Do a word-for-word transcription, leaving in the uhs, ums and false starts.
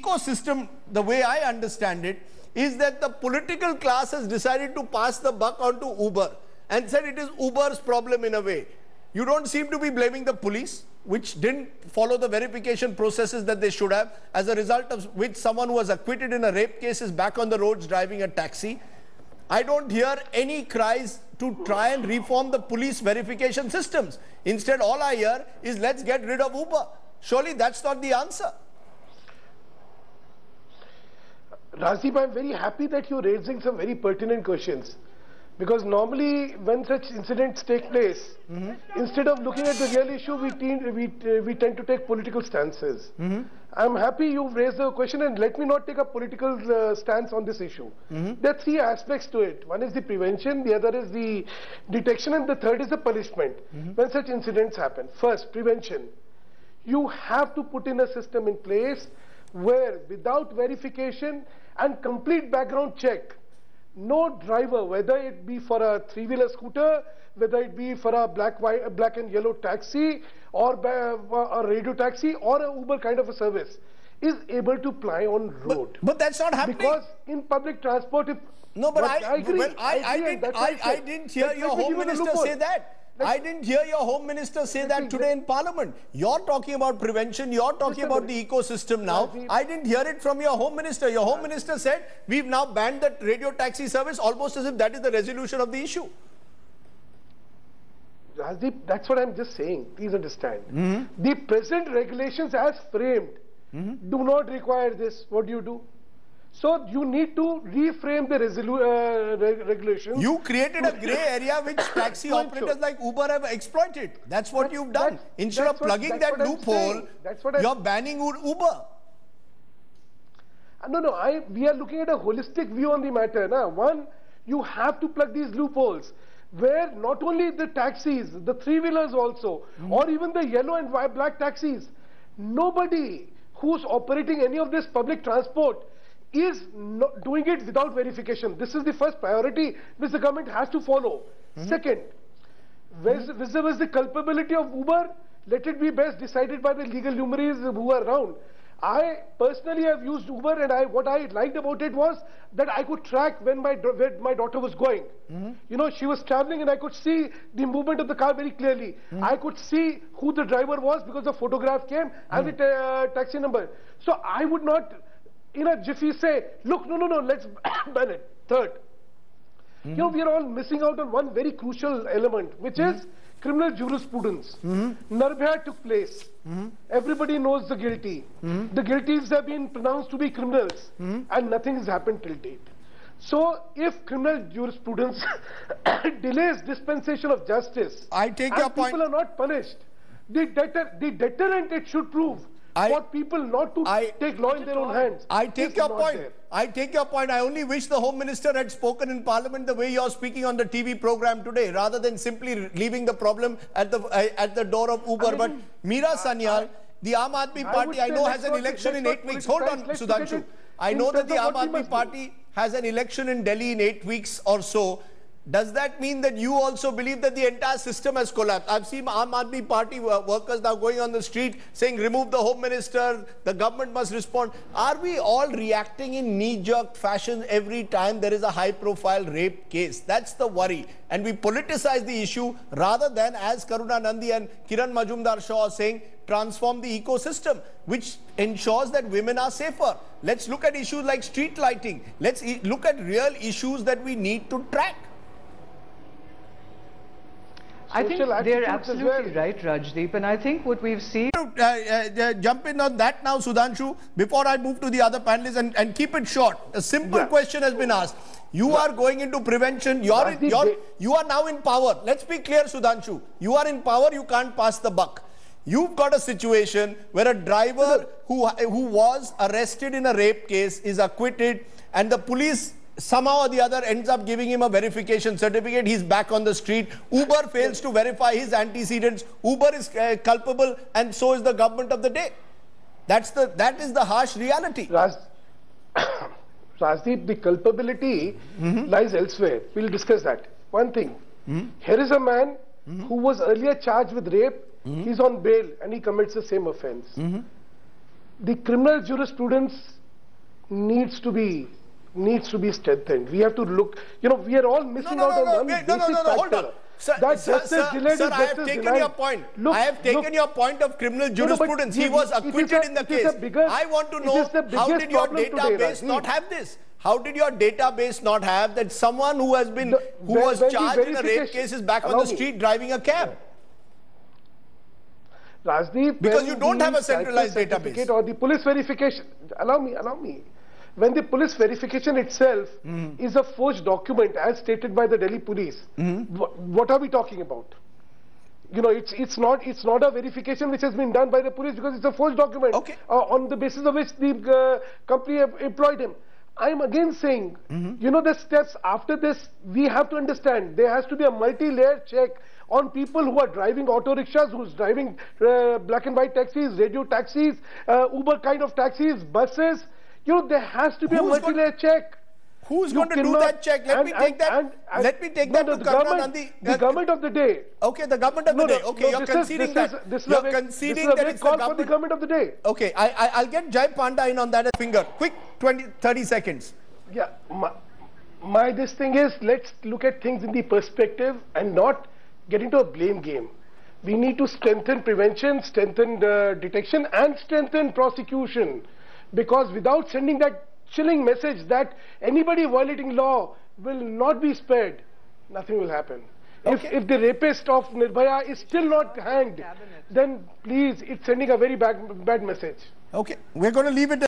ecosystem, the way I understand it, is that the political class has decided to pass the buck on to Uber and said it is Uber's problem in a way. You don't seem to be blaming the police, which didn't follow the verification processes that they should have, as a result of which someone who was acquitted in a rape case is back on the roads driving a taxi. I don't hear any cries to try and reform the police verification systems. Instead, all I hear is let's get rid of Uber. Surely that's not the answer. Rajdeep, I'm very happy that you're raising some very pertinent questions. Because normally when such incidents take place, mm-hmm. instead of looking at the real issue, we, tend, we, uh, we tend to take political stances. Mm-hmm. I'm happy you've raised the question, and let me not take a political uh, stance on this issue. Mm-hmm. There are three aspects to it. One is the prevention, the other is the detection, and the third is the punishment mm-hmm. when such incidents happen. First, prevention. You have to put in a system in place where without verification and complete background check, no driver, whether it be for a three-wheeler scooter, whether it be for a black, white, black and yellow taxi, or a radio taxi, or a Uber kind of a service, is able to ply on road. But, but that's not happening. Because in public transport, if no, but, but I, I agree. Well, I, I, I, did, I, I didn't hear Let, your let Home Minister say that. Let's, I didn't hear your Home Minister say that today in Parliament. You're talking about prevention, you're talking about the ecosystem now. I didn't hear it from your Home Minister. Your Home Minister said, we've now banned the radio taxi service, almost as if that is the resolution of the issue. Rajdeep, that's what I'm just saying. Please understand. Mm-hmm. The present regulations as framed mm-hmm. do not require this. What do you do? So you need to reframe the uh, reg regulations. You created a grey area which taxi operators sure. like Uber have exploited. That's what that's, you've done. That's, Instead that's of plugging what, that loophole, you're banning Uber. Uh, no, no. I, we are looking at a holistic view on the matter. Now, one, you have to plug these loopholes where not only the taxis, the three-wheelers also, mm. or even the yellow and white, black taxis, nobody who's operating any of this public transport is not doing it without verification. This is the first priority which the government has to follow. Mm-hmm. Second, mm-hmm. vis-a-vis the culpability of Uber, let it be best decided by the legal luminaries who are around. I personally have used Uber, and I what I liked about it was that I could track when my where my daughter was going. Mm-hmm. You know, she was traveling and I could see the movement of the car very clearly. Mm-hmm. I could see who the driver was because the photograph came mm-hmm. and the ta uh, taxi number. So I would not in a jiffy say, look, no, no, no, let's ban it. Third, mm-hmm. you know, we are all missing out on one very crucial element, which mm-hmm. is criminal jurisprudence. Mm-hmm. Nirbhaya took place. Mm-hmm. Everybody knows the guilty. Mm-hmm. The guilties have been pronounced to be criminals, mm-hmm. and nothing has happened till date. So, if criminal jurisprudence delays dispensation of justice, I take and your people point. are not punished, the, deter the deterrent it should prove I, for people not to I, take law in their own hands. I take your point. There. I take your point. I only wish the Home Minister had spoken in Parliament the way you're speaking on the T V program today, rather than simply leaving the problem at the uh, at the door of Uber. I mean, but Meera Sanyal, the Aam Aadmi Party, I, I know has an election in eight weeks. Hold on, Sudhanshu. I know that the Aam Aadmi Party has an election in Delhi in eight weeks or so. Does that mean that you also believe that the entire system has collapsed? I've seen Aam Aadmi Party workers now going on the street saying, remove the Home Minister, the government must respond. Are we all reacting in knee-jerk fashion every time there is a high-profile rape case? That's the worry. And we politicize the issue rather than, as Karuna Nandi and Kiran Majumdar-Shaw are saying, transform the ecosystem, which ensures that women are safer. Let's look at issues like street lighting. Let's e look at real issues that we need to track. I think they're absolutely well. right, Rajdeep, and I think what we've seen... Uh, uh, jump in on that now, Sudhanshu, before I move to the other panelists, and, and keep it short. A simple yeah. question has been asked. You yeah. are going into prevention, you're in, you're, you are now in power. Let's be clear, Sudhanshu. You are in power, you can't pass the buck. You've got a situation where a driver who, who was arrested in a rape case is acquitted, and the police somehow or the other ends up giving him a verification certificate. He's back on the street. Uber fails to verify his antecedents. Uber is uh, culpable, and so is the government of the day. That's the that is the harsh reality. Raj, Rajdeep, the culpability mm-hmm. lies elsewhere. We'll discuss that. One thing. Mm-hmm. Here is a man mm-hmm. who was earlier charged with rape. Mm-hmm. He's on bail and he commits the same offense. Mm-hmm. the criminal jurisprudence needs to be needs to be strengthened. We have to look, you know, we are all missing no, no, out no, on no, one wait, no, basic no, no, no, hold factor. on. Sir, that sir, justice sir, delayed sir, is I have justice taken denied. your point. Look, I have taken look, your point of criminal no, jurisprudence. no, he was it is acquitted a- in the it is case. a bigger- I want to it know is the how biggest did your problem today, database Rajneesh. not have this? How did your database not have that someone who has been, The- who when- was when the charged in a rape verification- case is back on Allow the me. street driving a cab? Rajdeep, Because when you don't the have a centralized cyber database. certificate or the police verification, allow me, allow me. When the police verification itself Mm-hmm. is a forged document as stated by the Delhi police, Mm-hmm. wh- what are we talking about? You know, it's it's not it's not a verification which has been done by the police because it's a forged document Okay. uh, on the basis of which the uh, company em- employed him. I'm again saying, Mm-hmm. you know, the steps after this, we have to understand there has to be a multi-layer check on people who are driving auto rickshaws, who's driving uh, black and white taxis, radio taxis, uh, Uber kind of taxis, buses. You know, there has to be Who's a multi-layer check. Who's You going to do cannot- that check? Let and- me take and- that. and- and- let me take no, that no, to the Karuna government, Nandi. the Uh, government of the day. Okay, the government of No, the no, day. Okay, no, you're this is- conceding this that. is- this is you're a very- conceding this is a that very it's call the for the government. government of the day. Okay, I, I, I'll get Jai Panda in on that finger. Quick, twenty, thirty seconds. Yeah, my, my this thing is, let's look at things in the perspective and not get into a blame game. We need to strengthen prevention, strengthen uh, detection and strengthen prosecution, because without sending that chilling message that anybody violating law will not be spared, nothing will happen. Okay. If, if the rapist of Nirbhaya is still not hanged, then please, it's sending a very bad, bad message. Okay, we're going to leave it